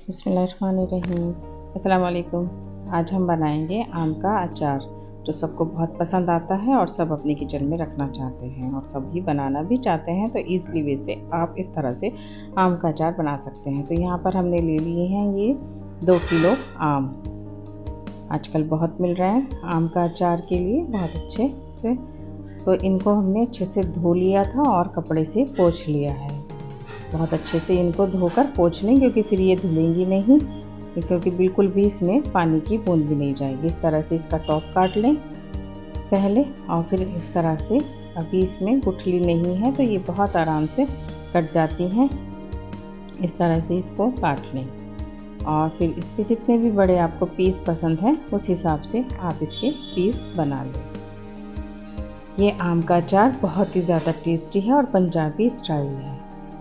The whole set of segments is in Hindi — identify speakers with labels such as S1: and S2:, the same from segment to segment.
S1: बिस्मिल्लाहिर्रहमानिर्रहीम। अस्सलाम वालेकुम। आज हम बनाएंगे आम का अचार जो सबको बहुत पसंद आता है और सब अपने किचन में रखना चाहते हैं और सभी बनाना भी चाहते हैं। तो ईज़िली वे से आप इस तरह से आम का अचार बना सकते हैं। तो यहाँ पर हमने ले लिए हैं ये 2 किलो आम। आजकल बहुत मिल रहे हैं आम का अचार के लिए बहुत अच्छे से। तो इनको हमने अच्छे से धो लिया था और कपड़े से पोंछ लिया है। बहुत अच्छे से इनको धोकर पोंछ लें क्योंकि फिर ये धुलेंगी नहीं, क्योंकि बिल्कुल भी इसमें पानी की बूंद भी नहीं जाएगी। इस तरह से इसका टॉप काट लें पहले और फिर इस तरह से। अभी इसमें गुठली नहीं है तो ये बहुत आराम से कट जाती हैं। इस तरह से इसको काट लें और फिर इसके जितने भी बड़े आपको पीस पसंद हैं उस हिसाब से आप इसके पीस बना लें। ये आम का अचार बहुत ही ज़्यादा टेस्टी है और पंजाबी स्टाइल है।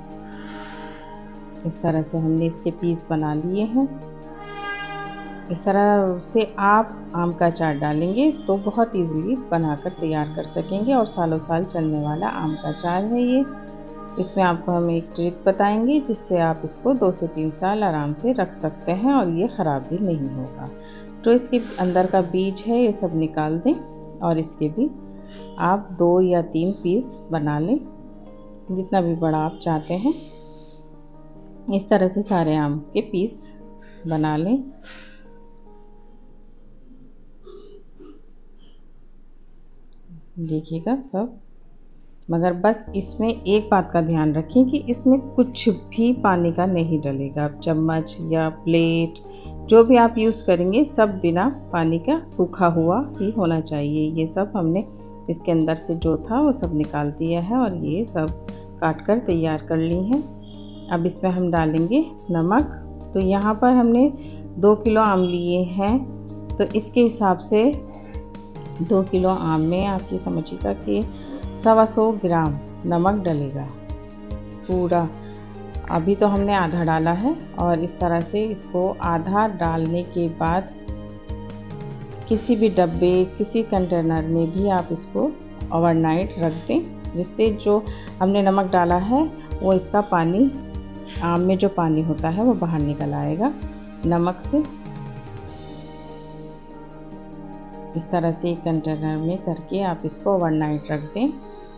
S1: इस तरह से हमने इसके पीस बना लिए हैं। इस तरह से आप आम का अचार डालेंगे तो बहुत इजीली बनाकर तैयार कर सकेंगे और सालों साल चलने वाला आम का अचार है ये। इसमें आपको हम एक ट्रिक बताएंगे जिससे आप इसको 2 से 3 साल आराम से रख सकते हैं और ये ख़राब भी नहीं होगा। तो इसके अंदर का बीज है ये सब निकाल दें और इसके भी आप 2 या 3 पीस बना लें, जितना भी बड़ा आप चाहते हैं। इस तरह से सारे आम के पीस बना लें। देखिएगा सब, मगर बस इसमें एक बात का ध्यान रखें कि इसमें कुछ भी पानी का नहीं डलेगा। आप चम्मच या प्लेट जो भी आप यूज़ करेंगे सब बिना पानी का सूखा हुआ ही होना चाहिए। ये सब हमने इसके अंदर से जो था वो सब निकाल दिया है और ये सब काट कर तैयार कर ली हैं। अब इसमें हम डालेंगे नमक। तो यहाँ पर हमने 2 किलो आम लिए हैं तो इसके हिसाब से 2 किलो आम में आप ये समझिएगा कि 125 ग्राम नमक डलेगा पूरा। अभी तो हमने आधा डाला है और इस तरह से इसको आधा डालने के बाद किसी भी डब्बे किसी कंटेनर में भी आप इसको ओवरनाइट रख दें, जिससे जो हमने नमक डाला है वो इसका पानी, आम में जो पानी होता है वो बाहर निकल आएगा नमक से। इस तरह से एक कंटेनर में करके आप इसको ओवरनाइट रख दें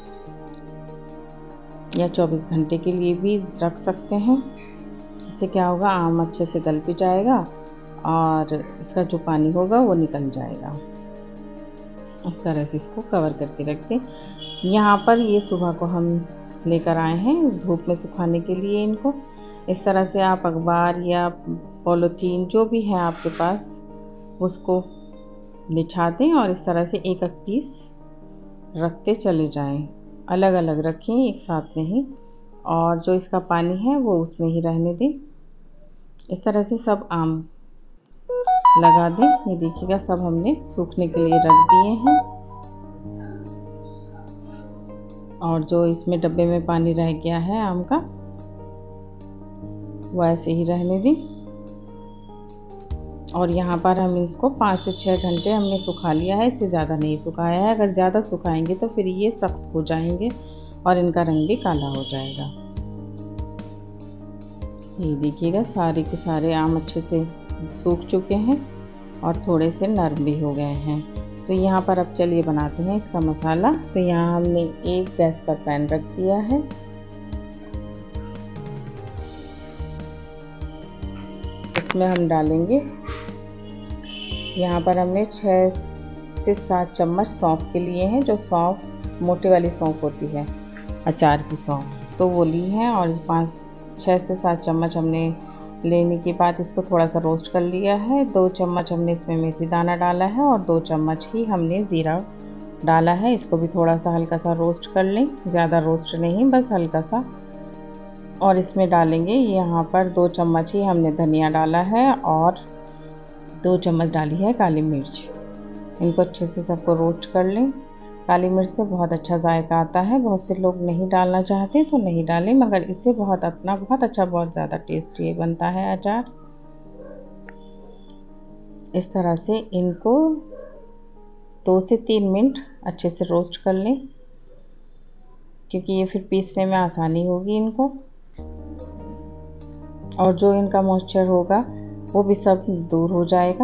S1: या 24 घंटे के लिए भी रख सकते हैं। इससे क्या होगा, आम अच्छे से गल भी जाएगा और इसका जो पानी होगा वो निकल जाएगा। इस तरह से इसको कवर करके रख दें। यहाँ पर ये सुबह को हम लेकर आए हैं धूप में सुखाने के लिए इनको। इस तरह से आप अखबार या पॉलीथीन जो भी है आपके पास उसको बिछा दें और इस तरह से एक एक पीस रखते चले जाएं। अलग अलग रखें, एक साथ नहीं, और जो इसका पानी है वो उसमें ही रहने दें। इस तरह से सब आम लगा दें। ये देखिएगा सब हमने सूखने के लिए रख दिए हैं और जो इसमें डब्बे में पानी रह गया है आम का वो ऐसे ही रहने दें। और यहाँ पर हम इसको 5 से 6 घंटे हमने सुखा लिया है, इससे ज़्यादा नहीं सुखाया है। अगर ज़्यादा सुखाएंगे तो फिर ये सख्त हो जाएंगे और इनका रंग भी काला हो जाएगा। ये देखिएगा सारे के सारे आम अच्छे से सूख चुके हैं और थोड़े से नरम भी हो गए हैं। तो यहाँ पर अब चलिए बनाते हैं इसका मसाला। तो यहाँ हमने एक गैस पर पैन रख दिया है। इसमें हम डालेंगे, यहाँ पर हमने 6 से 7 चम्मच सौंफ के लिए हैं। जो सौंफ मोटे वाली सौंफ होती है, अचार की सौंफ, तो वो ली है। और 6 से 7 चम्मच हमने लेने के बाद इसको थोड़ा सा रोस्ट कर लिया है। 2 चम्मच हमने इसमें मेथी दाना डाला है और 2 चम्मच ही हमने ज़ीरा डाला है। इसको भी थोड़ा सा हल्का सा रोस्ट कर लें, ज़्यादा रोस्ट नहीं, बस हल्का सा। और इसमें डालेंगे यहाँ पर 2 चम्मच ही हमने धनिया डाला है और 2 चम्मच डाली है काली मिर्च। इनको अच्छे से सबको रोस्ट कर लें। काली मिर्च से बहुत अच्छा जायका आता है। बहुत से लोग नहीं डालना चाहते तो नहीं डालें, मगर इससे बहुत अच्छा बहुत ज़्यादा टेस्टी बनता है अचार। इस तरह से इनको 2 से 3 मिनट अच्छे से रोस्ट कर लें, क्योंकि ये फिर पीसने में आसानी होगी इनको। और जो इनका मॉइस्चर होगा वो भी सब दूर हो जाएगा।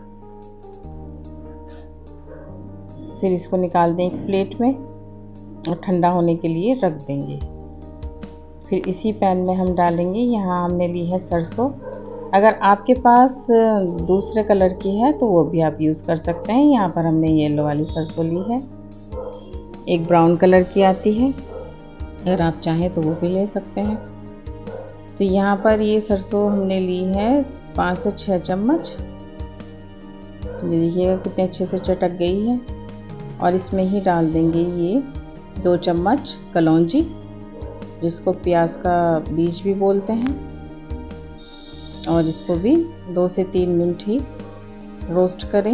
S1: फिर इसको निकाल दें एक प्लेट में और ठंडा होने के लिए रख देंगे। फिर इसी पैन में हम डालेंगे, यहाँ हमने ली है सरसों। अगर आपके पास दूसरे कलर की है तो वो भी आप यूज़ कर सकते हैं। यहाँ पर हमने येलो वाली सरसों ली है, एक ब्राउन कलर की आती है, अगर आप चाहें तो वो भी ले सकते हैं। तो यहाँ पर ये सरसों हमने ली है 5 से 6 चम्मच। तो ये देखिएगा कितने अच्छे से चटक गई है। और इसमें ही डाल देंगे ये 2 चम्मच कलौंजी, जिसको प्याज का बीज भी बोलते हैं, और इसको भी 2 से 3 मिनट ही रोस्ट करें।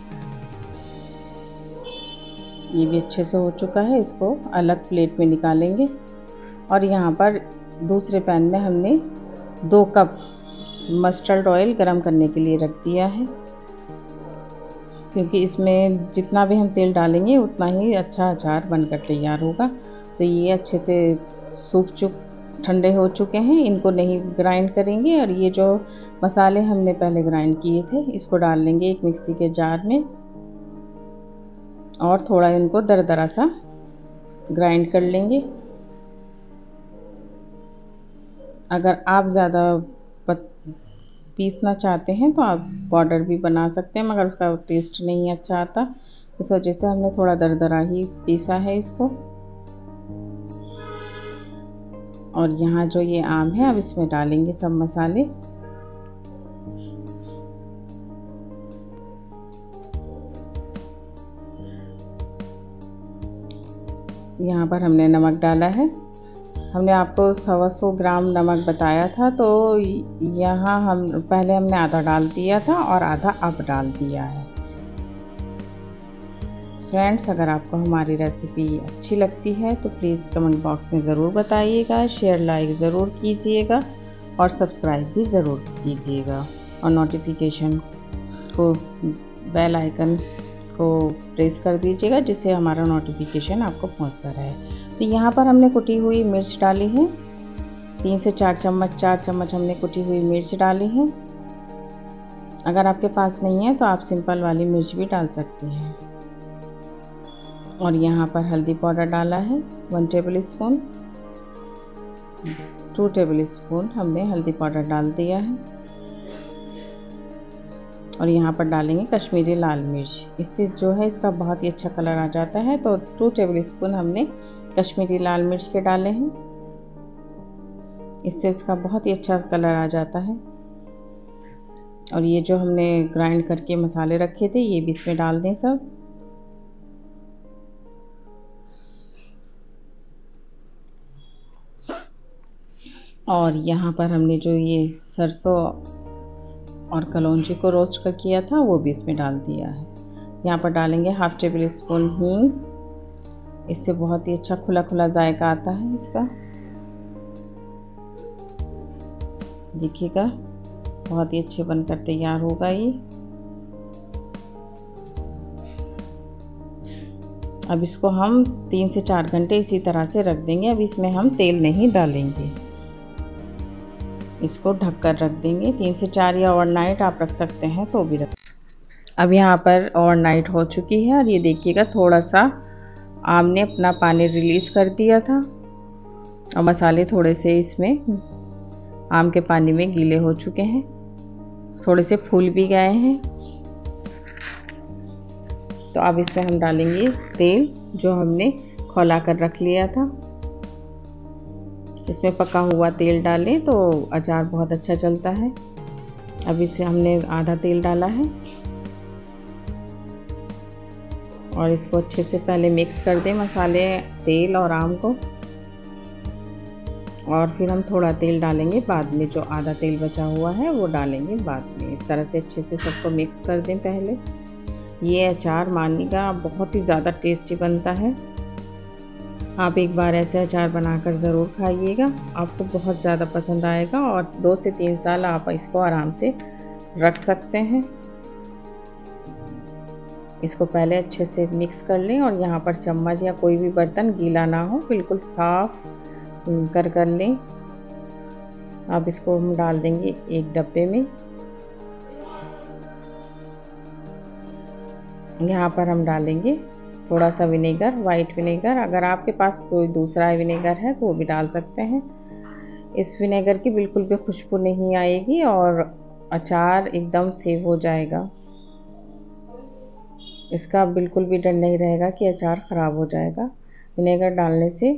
S1: ये भी अच्छे से हो चुका है, इसको अलग प्लेट में निकालेंगे। और यहाँ पर दूसरे पैन में हमने 2 कप मस्टर्ड ऑयल गरम करने के लिए रख दिया है, क्योंकि इसमें जितना भी हम तेल डालेंगे उतना ही अच्छा अचार बनकर तैयार होगा। तो ये अच्छे से ठंडे हो चुके हैं, इनको नहीं ग्राइंड करेंगे। और ये जो मसाले हमने पहले ग्राइंड किए थे इसको डाल लेंगे एक मिक्सी के जार में, और थोड़ा इनको दरदरा सा ग्राइंड कर लेंगे। अगर आप ज़्यादा पीसना चाहते हैं तो आप पाउडर भी बना सकते हैं, मगर उसका टेस्ट नहीं अच्छा आता। इस वजह से हमने थोड़ा दरदरा ही पीसा है इसको। और यहाँ जो ये आम है अब इसमें डालेंगे सब मसाले। यहाँ पर हमने नमक डाला है, हमने आपको 125 ग्राम नमक बताया था, तो यहाँ पहले हमने आधा डाल दिया था और आधा अब डाल दिया है। फ्रेंड्स, अगर आपको हमारी रेसिपी अच्छी लगती है तो प्लीज़ कमेंट बॉक्स में ज़रूर बताइएगा, शेयर लाइक ज़रूर कीजिएगा और सब्सक्राइब भी ज़रूर कीजिएगा। और नोटिफिकेशन को, बेल आइकन को प्रेस कर दीजिएगा, जिससे हमारा नोटिफिकेशन आपको पहुंचता रहे। तो यहाँ पर हमने कुटी हुई मिर्च डाली है, 3 से 4 चम्मच हमने कुटी हुई मिर्च डाली है। अगर आपके पास नहीं है तो आप सिंपल वाली मिर्च भी डाल सकते हैं। और यहाँ पर हल्दी पाउडर डाला है 1 टेबल स्पून, 2 टेबल स्पून हमने हल्दी पाउडर डाल दिया है। और यहाँ पर डालेंगे कश्मीरी लाल मिर्च, इससे जो है इसका बहुत ही अच्छा कलर आ जाता है। तो 2 टेबल स्पून हमने कश्मीरी लाल मिर्च के डाले हैं, इससे इसका बहुत ही अच्छा कलर आ जाता है। और ये जो हमने ग्राइंड करके मसाले रखे थे ये भी इसमें डाल दें सब। और यहाँ पर हमने जो ये सरसों और कलौंजी को रोस्ट कर किया था वो भी इसमें डाल दिया है। यहाँ पर डालेंगे 1/2 टेबल स्पून हींग, इससे बहुत ही अच्छा खुला खुला जायका आता है इसका। देखिएगा बहुत ही अच्छे बनकर तैयार होगा ये। अब इसको हम 3 से 4 घंटे इसी तरह से रख देंगे। अब इसमें हम तेल नहीं डालेंगे, इसको ढककर रख देंगे 3 से 4, या ओवरनाइट आप रख सकते हैं तो भी रख। अब यहाँ पर ओवरनाइट हो चुकी है और ये देखिएगा थोड़ा सा आम ने अपना पानी रिलीज़ कर दिया था और मसाले थोड़े से इसमें आम के पानी में गीले हो चुके हैं, थोड़े से फूल भी गए हैं। तो अब इसमें हम डालेंगे तेल जो हमने खौला कर रख लिया था। इसमें पका हुआ तेल डालें तो अचार बहुत अच्छा चलता है। अब इसे हमने आधा तेल डाला है और इसको अच्छे से पहले मिक्स कर दें मसाले, तेल और आम को। और फिर हम थोड़ा तेल डालेंगे बाद में, जो आधा तेल बचा हुआ है वो डालेंगे बाद में। इस तरह से अच्छे से सबको मिक्स कर दें पहले। ये अचार मानिएगा बहुत ही ज़्यादा टेस्टी बनता है। आप एक बार ऐसे अचार बनाकर ज़रूर खाइएगा, आपको बहुत ज़्यादा पसंद आएगा और 2 से 3 साल आप इसको आराम से रख सकते हैं। इसको पहले अच्छे से मिक्स कर लें और यहाँ पर चम्मच या कोई भी बर्तन गीला ना हो, बिल्कुल साफ कर लें। अब इसको हम डाल देंगे एक डब्बे में। यहाँ पर हम डालेंगे थोड़ा सा विनेगर, वाइट विनेगर। अगर आपके पास कोई दूसरा विनेगर है तो वो भी डाल सकते हैं। इस विनेगर की बिल्कुल भी खुशबू नहीं आएगी और अचार एकदम सेव हो जाएगा। इसका बिल्कुल भी डर नहीं रहेगा कि अचार ख़राब हो जाएगा। विनेगर डालने से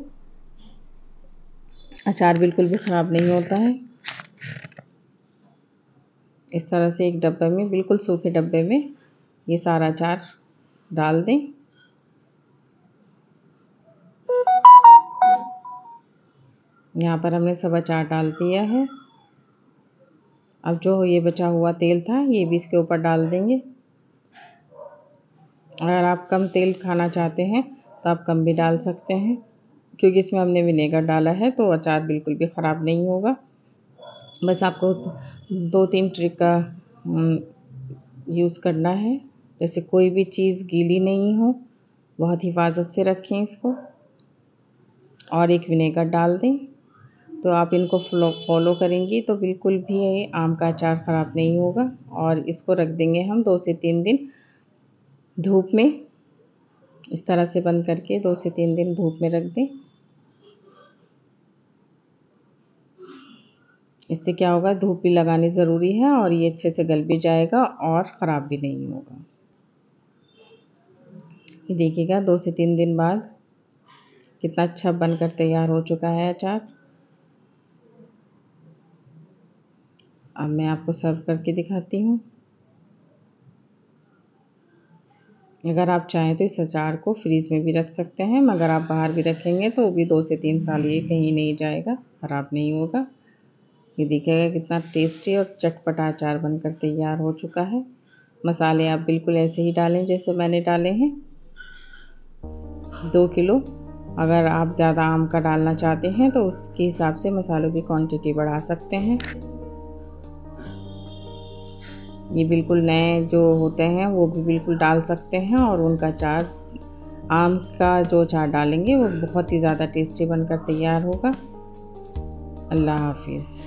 S1: अचार बिल्कुल भी ख़राब नहीं होता है। इस तरह से एक डब्बे में, बिल्कुल सूखे डब्बे में ये सारा अचार डाल दें। यहाँ पर हमने सब अचार डाल दिया है। अब जो ये बचा हुआ तेल था ये भी इसके ऊपर डाल देंगे। अगर आप कम तेल खाना चाहते हैं तो आप कम भी डाल सकते हैं, क्योंकि इसमें हमने विनेगर डाला है तो अचार बिल्कुल भी ख़राब नहीं होगा। बस आपको 2-3 ट्रिक का यूज़ करना है। जैसे कोई भी चीज़ गीली नहीं हो, बहुत हिफाजत से रखें इसको, और एक विनेगर डाल दें। तो आप इनको फॉलो करेंगी तो बिल्कुल भी आम का अचार ख़राब नहीं होगा। और इसको रख देंगे हम 2 से 3 दिन धूप में। इस तरह से बंद करके 2 से 3 दिन धूप में रख दें। इससे क्या होगा, धूप भी लगानी ज़रूरी है और ये अच्छे से गल भी जाएगा और ख़राब भी नहीं होगा। ये देखिएगा 2 से 3 दिन बाद कितना अच्छा बनकर तैयार हो चुका है अचार। अब मैं आपको सर्व करके दिखाती हूँ। अगर आप चाहें तो इस अचार को फ्रीज़ में भी रख सकते हैं, मगर आप बाहर भी रखेंगे तो वो भी 2 से 3 साल ये कहीं नहीं जाएगा, ख़राब नहीं होगा। ये देखिएगा कितना टेस्टी और चटपटा अचार बनकर तैयार हो चुका है। मसाले आप बिल्कुल ऐसे ही डालें जैसे मैंने डाले हैं। 2 किलो, अगर आप ज़्यादा आम का डालना चाहते हैं तो उसके हिसाब से मसालों की क्वांटिटी बढ़ा सकते हैं। ये बिल्कुल नए जो होते हैं वो भी बिल्कुल डाल सकते हैं, और उनका अचार, आम का जो अचार डालेंगे वो बहुत ही ज़्यादा टेस्टी बनकर तैयार होगा। अल्लाह हाफिज़।